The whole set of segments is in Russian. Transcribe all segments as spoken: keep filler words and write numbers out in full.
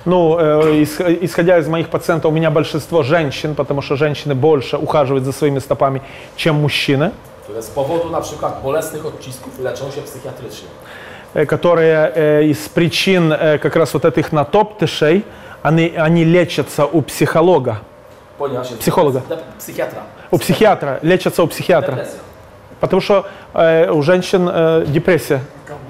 Ну, э, исходя из моих пациентов, у меня большинство женщин, потому что женщины больше ухаживают за своими стопами, чем мужчины. Które z powodu na przykład bolesnych odcisków leczą się psychiatrycznie. Которые э, из причин э, как раз вот этих натоптышей, они, они лечатся у психолога. Ponieważ jest Psychologa. Psychiatra. У психиатра, лечатся у психиатра. Depresja. Потому что э, у женщин э, депрессия.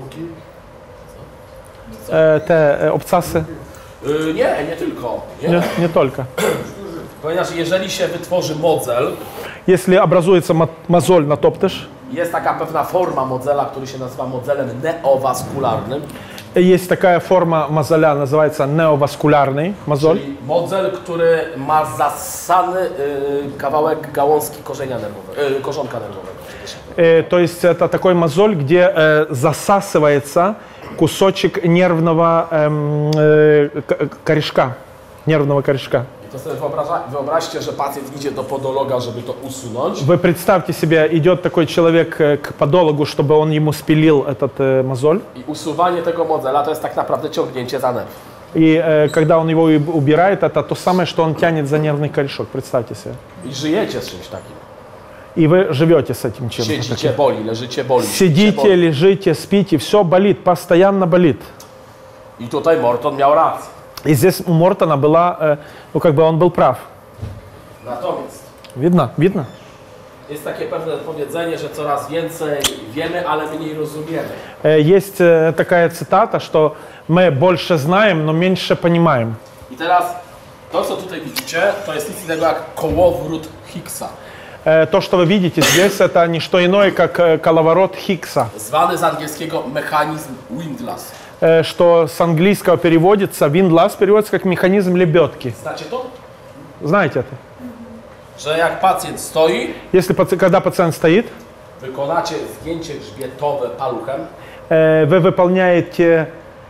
Э, te э, obcasy. Yy, nie, nie tylko. Nie. Не, не только. Ponieważ jeżeli się wytworzy modzel, Если образуется мозоль на топтыш, jest taka pewna forma modzela, który się nazywa modzelem neowaskularnym. есть такая форма мозоля, называется неоваскулярный мозоль. Czyli modzel, który ma zassany yy, kawałek gałązki korzenia nerwowego, yy, korzonka nerwowego. Э, то есть это такой мозоль, где э, засасывается кусочек нервного эм, э, корешка, нервного корешка. I to sobie wyobraża, wyobraźcie, że pacjent idzie do podologa, żeby to usunąć. Вы представьте себе, идет такой человек к подологу, чтобы он ему спилил этот э, мозоль. I usuwanie tego modzela to jest tak naprawdę ciągnięcie za nerw. И э, когда он его убирает, это то самое, что он тянет за нервный корешок. Представьте себе. I żyjecie z czymś takim. И вы живете с этим чем-то. Siedzicie, boli, leżycie, boli. Сидите, boli. лежите, спите, все болит, постоянно болит. I tutaj Morton miał rację. И здесь у Мортона была, э, ну как бы он был прав. Natomiast Видно? Видно? jest takie pewne powiedzenie, że coraz więcej wiemy, ale mniej rozumiemy. Э, Есть э, такая цитата, что мы больше знаем, но меньше понимаем. I teraz to, co tutaj widzicie, to jest nic innego jak kołowrót Higgsa. Э, То, что вы видите здесь, это не что иное, как э, коловорот Хиггса, Zwany z angielskiego mechanizm Windlass. э, что с английского переводится, Windlass переводится как механизм лебедки. Znacie to? Знаете это? Że jak pacjent stoi, Если, паци- когда пациент стоит, wykonacie zgięcie grzbietowe paluchem, э, вы выполняете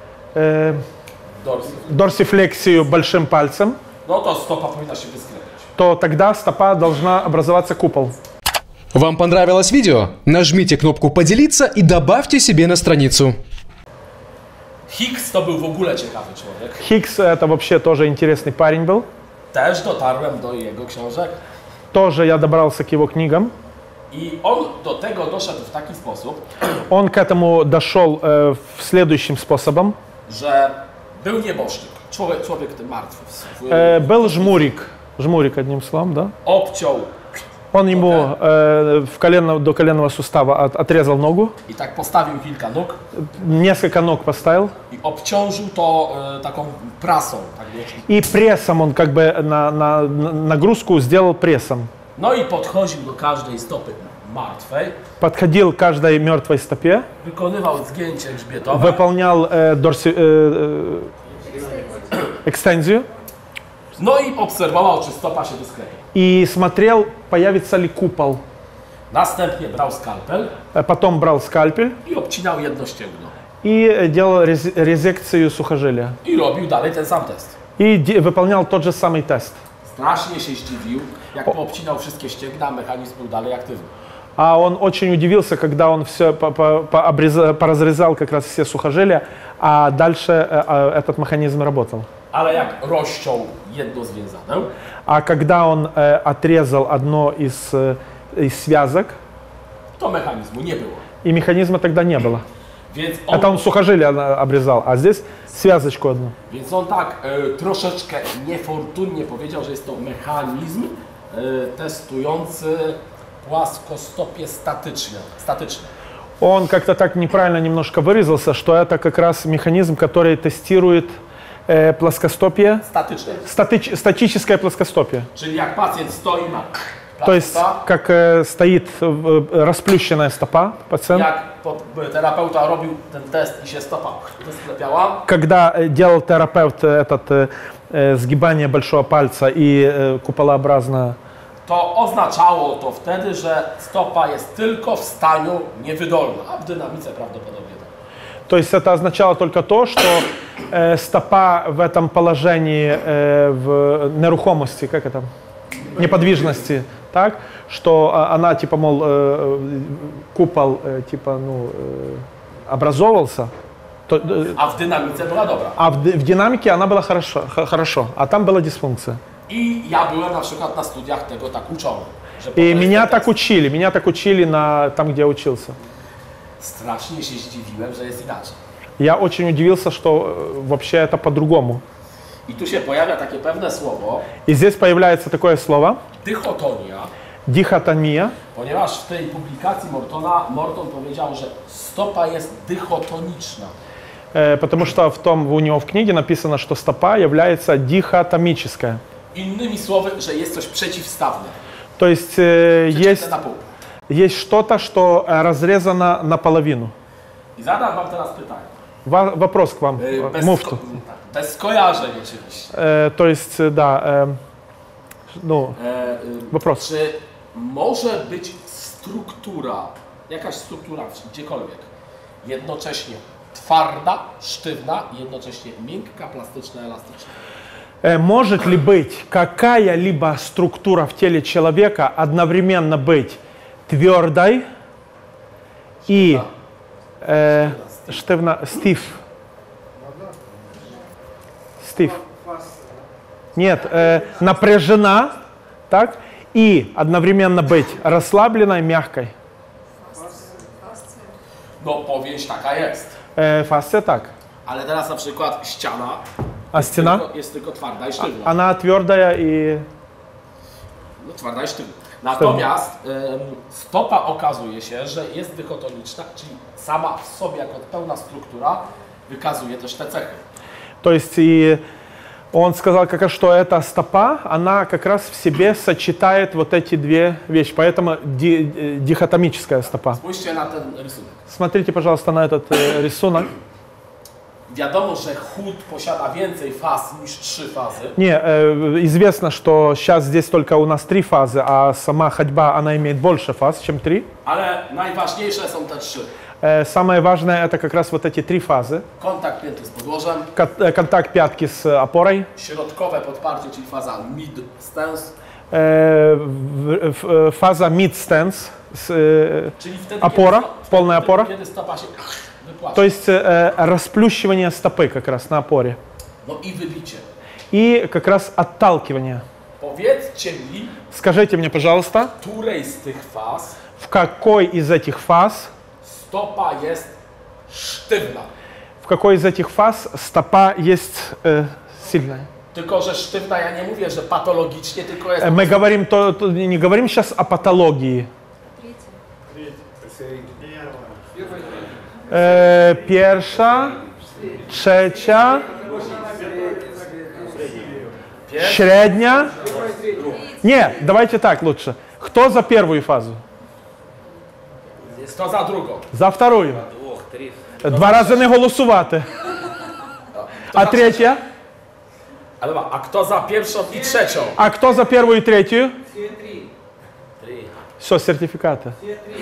э, dorsy, дорсифлексию большим пальцем, no to stopa powinna się wysklepiać. то тогда стопа должна образоваться купол. Вам понравилось видео? Нажмите кнопку «Поделиться» и добавьте себе на страницу. Higgs to był w ogóle ciekawy człowiek. Хиггс это вообще тоже интересный парень был. Też dotarłem do jego książek. Тоже я добрался к его книгам. I on do tego doszedł w taki sposób, Он к этому дошел э, в следующим способом. że był nieboszczyk, człowiek, człowiek ten martwy. W- Э, был жмурик, жмурик одним словом, да? Obciął Он ему э, в колено, до коленного сустава от- отрезал ногу, i tak postawił kilka nóg несколько ног поставил, i obciążył to e, taką prasą. Tak wiecie. и прессом он как бы на, на, на нагрузку сделал прессом. No i podchodził do każdej stopy martwej, Подходил к каждой мертвой стопе, wykonywał zgięcie grzbietowe выполнял э, дорси, э, э, экстензию no i obserwował, czy stopa się wysklepia. и смотрел, появится ли купол. Następnie brał skalpel Э, Потом брал скальпель i obcinał jedno ścięgno. и делал рез- резекцию сухожилия. I robił dalej ten sam test. И де- выполнял тот же самый тест. Strasznie się zdziwił, jak poobcinał wszystkie ścięgna, mechanizm był dalej aktywny. А он очень удивился, когда он все по- по- пообреза- поразрезал как раз все сухожилия, а дальше э, э, этот механизм работал. Ale jak rozciął jedno związaneł, А когда он э, отрезал одно из, э, из связок, to mechanizmu nie było. и механизма тогда не было. Więc on, Это он сухожилие э, обрезал, а здесь связочку одну. więc on tak e, troszeczkę niefortunnie powiedział, że jest to mechanizm e, testujący płaskostopie statyczne. statyczne. Он как-то так неправильно немножко выразился, что это как раз механизм, который тестирует э, плоскостопие, Statyczne. статич- статическое плоскостопие. Czyli jak pacjent stoi, ma То есть, plastota, как э, стоит э, расплющенная стопа пациент. jak pod, terapeuta robił ten test i się stopa sklepiała, Когда э, делал терапевт этот э, э, сгибание большого пальца и э, куполообразное, to oznaczało to wtedy, że stopa jest tylko w staniu niewydolna, a w dynamice prawdopodobnie tak. то есть это означало только то, что э, стопа в этом положении э, в нерухомости, как это, неподвижности, так, что а, она типа, мол, э, купол э, типа, ну, э, образовывался, То, э, A w dynamice była dobra. а в, ди- в динамике она была хорошо, х- хорошо, а там была дисфункция. I ja byłem na przykład na studiach tego tak uczony. Że po И to меня jest так ten tekst. учили, меня так учили на, там, где я учился. Strasznie się zdziwiłem, że jest inaczej. Я очень удивился, что э, вообще это по-другому. I tu się pojawia takie pewne słowo, И здесь появляется такое слово dychotonia, дихотомия, ponieważ w tej publikacji Mortona, Morton powiedział, że stopa jest dychotoniczna. э, потому что в том, у него в книге написано, что стопа является дихотомическая. Innymi słowy, że jest coś przeciwstawne. То есть э, Przeciwne есть, na pół. есть что-то, что э, разрезано наполовину. I zadam wam teraz pytanie. Wa- вопрос к вам, Yy, э, Bez, муфту. ko- tak, bez skojarzeń oczywiście. Э, то есть, э, да, э, ну, E, y, Вопрос. Czy może być struktura, jakaś struktura gdziekolwiek, jednocześnie twarda, sztywna i jednocześnie miękka, plastyczna, elastyczna? э, может ли быть какая-либо структура в теле человека одновременно быть твердой и э, штывно, стив? Стив. Нет, э, напряжена, так, и одновременно быть расслабленной, мягкой. No powieść taka jest. Э, фасция так. Ale teraz na przykład ściana А стена? tylko, jest tylko twarda i sztywna. Она твердая и... No, twarda i sztywna. Natomiast em, stopa okazuje się, że jest dychotoniczna, czyli sama w sobie jako pełna struktura wykazuje też te cechy. То есть и он сказал, как раз, что эта стопа, она как раз в себе сочетает вот эти две вещи. Поэтому ди- э, дихотомическая стопа. Spójrzcie na ten rysunek. Смотрите, пожалуйста, на этот э, рисунок. Wiadomo, że chód posiada więcej faz niż trzy fazy. Не, э, известно, что сейчас здесь только у нас три фазы, а сама ходьба, она имеет больше фаз, чем три. Ale najważniejsze są te trzy. Э, самое важное это как раз вот эти три фазы. Kontakt pięty z podłożem, Кон- э, Контакт пятки с опорой, środkowe podparcie, czyli faza mid stance, э, в- в- фаза mid stance, с, э, czyli wtedy, Опора, kiedy, полная wtedy, опора. kiedy stopa się wypłaca. То есть э, расплющивание стопы как раз на опоре. No i wybicie. И как раз отталкивание. Powiedzcie mi, Скажите мне, пожалуйста, której z tych faz в какой из этих фаз, stopa jest sztywna. в какой из этих фаз стопа есть э, сильная? Tylko, że sztywna, ja nie mówię, że patologicznie, tylko jest... Э, Мы говорим, то, то- не говорим сейчас о патологии. Э, Pierwsza, trzecia, średnia. Не, давайте так лучше. Кто за первую фазу? Kto za drugą? За вторую. Два рази не голосувати. Kto А za третя? A, dobra, a kto za pierwszą i trzecią? А кто за первую и третью? Все, сертификаты.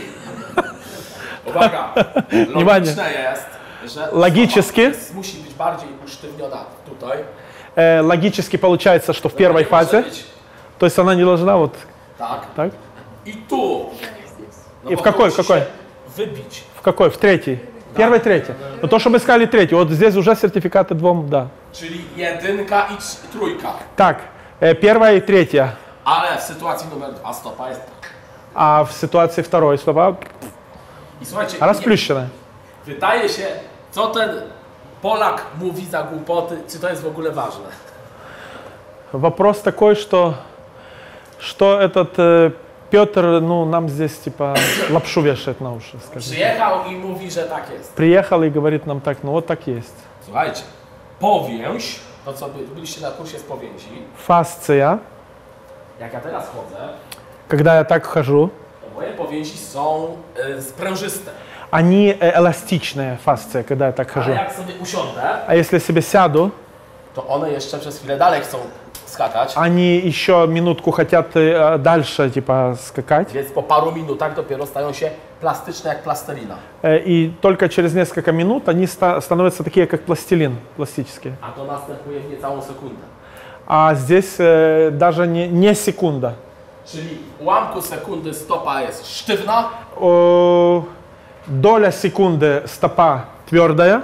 Uwaga, Внимание. logiczne jest, że Логически, stopa musi być bardziej usztywniona tutaj. э, логически получается, что в первой Nie może фазе, być то есть она не должна вот tak. так. I tu. No I bo w какой, musi w какой? się Wybić. В какой? В третьей. Первой, третьей. Но то, что мы сказали третью, вот здесь уже сертификаты двум, да. Czyli jedynka i trz- trójka. Так, э, первая и третья. Ale w sytuacji numer dwa stopa jest tak. А в ситуации второй слова I słuchajcie, nie, расплющенная. wydaje się, co ten Polak mówi za głupoty, czy to jest w ogóle ważne. Вопрос такой, что, что этот э, Петр, ну, нам здесь типа лапшу вешает на уши, скажем. Przyjechał i mówi, że tak jest. Приехал и говорит нам так, ну вот так есть. Słuchajcie, powięź, to co by, byliście na kursie z powięzi, Фасция, jak ja teraz chodzę, когда я так хожу, to moje powięzi są y, sprężyste. они э, эластичные, фасция, когда я так Ale хожу. jak sobie usiądę, А если себе сяду, to one jeszcze przez chwilę dalej chcą skakać, они еще минутку хотят э, дальше типа скакать. więc po paru minutach dopiero stają się plastyczne jak plastelina. Э, И только через несколько минут они ста- становятся такие, как пластилин, пластические. A to następuje w niecałą sekundę. А здесь э, даже не, не секунда. Czyli w ułamku sekundy stopa jest sztywna, О, доля секунды стопа твердая,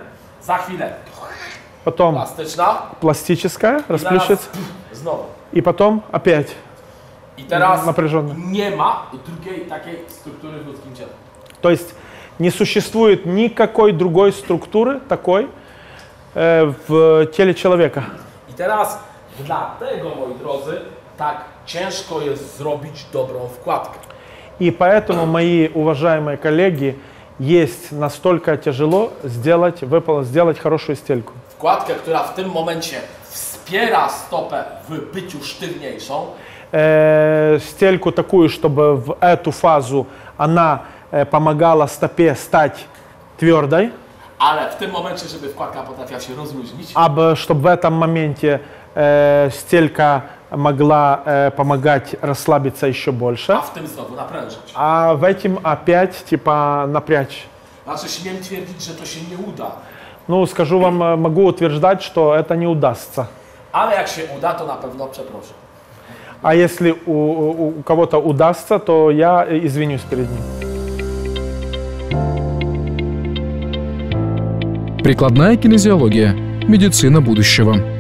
Za chwilę потом plastyczna. пластическая, I zaraz расплющится, znowu. и потом опять I teraz напряженно. nie ma drugiej takiej struktury w ludzkim ciele. То есть не существует никакой другой структуры такой э, в теле человека. I teraz dlatego, moi drodzy, tak ciężko jest zrobić dobrą wkładkę. И поэтому, мои уважаемые коллеги, есть настолько тяжело сделать, выпол- сделать хорошую стельку. Wkładkę, która w tym momencie wspiera stopę w byciu sztywniejszą, Э, стельку такую, чтобы в эту фазу она э, помогала стопе стать твердой, ale w tym momencie, żeby wkładka potrafiła się rozluźnić, а чтобы в этом моменте э, стелька могла э, помогать расслабиться еще больше, a w tym znowu naprężyć. а в этом опять типа напрячь. Znaczy śmiem twierdzić, że to się nie uda, Ну, скажу вам, э, могу утверждать, что это не удастся. ale jak się uda, to na pewno przeproszę. А если у, у, у кого-то удастся, то я извинюсь перед ним. Прикладная кинезиология. Медицина будущего.